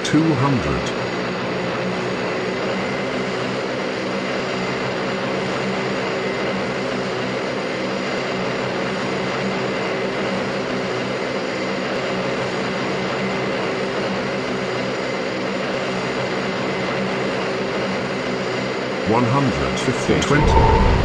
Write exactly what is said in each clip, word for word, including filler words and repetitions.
two hundred. One hundred fifty. Twenty.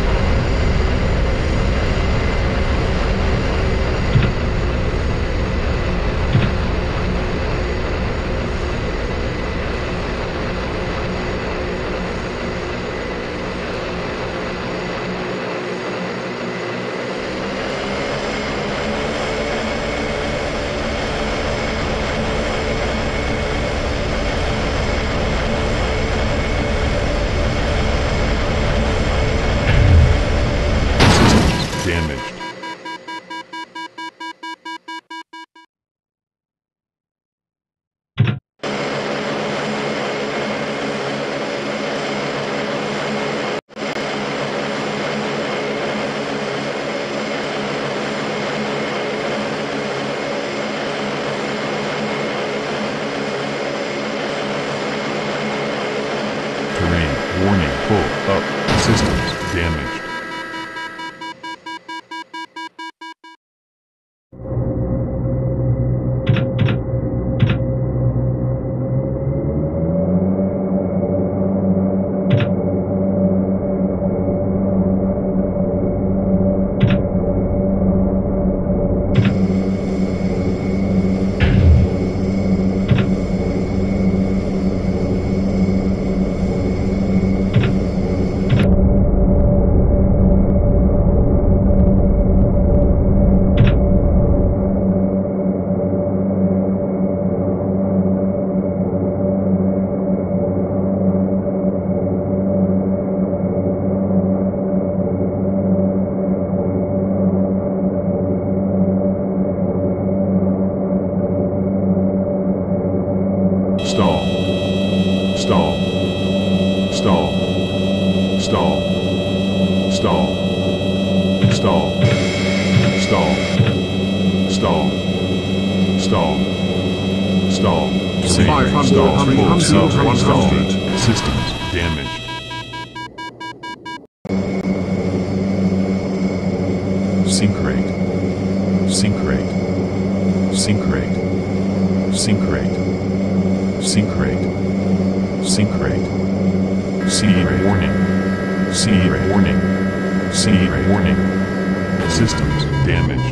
Damaged. Terrain warning, pull up. Systems damaged. Stall. Stall. Stall. Stall. Stall. Stall. Stall. Stall. Stall. Stall. five hundred. Stall. three hundred. one Stall. hundred. Systems damaged. Sink rate. Sink rate. Sink rate. Sink rate. Sink rate. Sink rate. Sea warning. Sea warning. Sea warning. Systems damaged.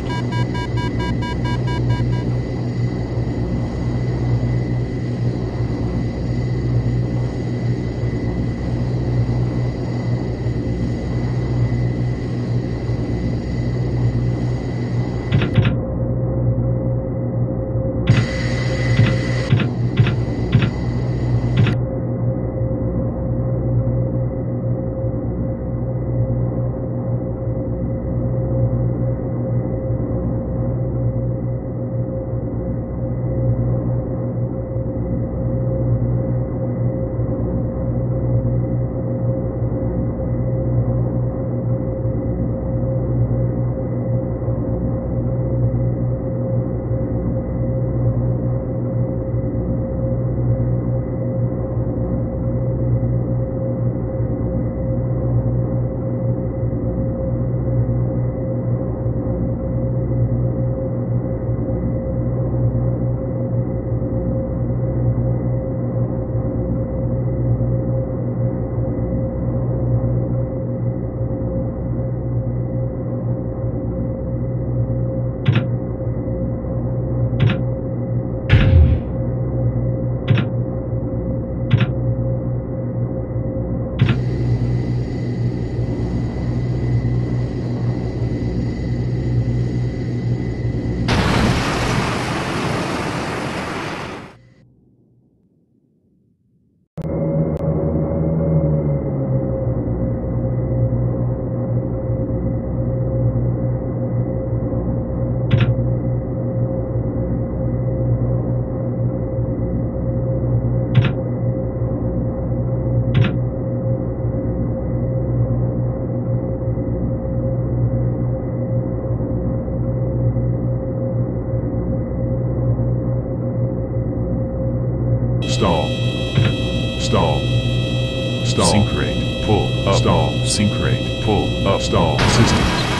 Stall. Stall. Stall. Sync rate. Pull. Up. Stall. Sync rate. Pull. Up. Stall. Systems.